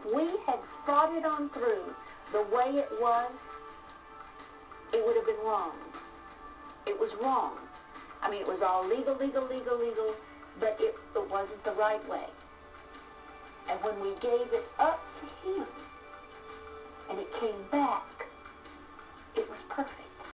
we had thought it on through the way it was, it would have been wrong. It was wrong. I mean, it was all legal, but it wasn't the right way. And when we gave it up to him, and it came back,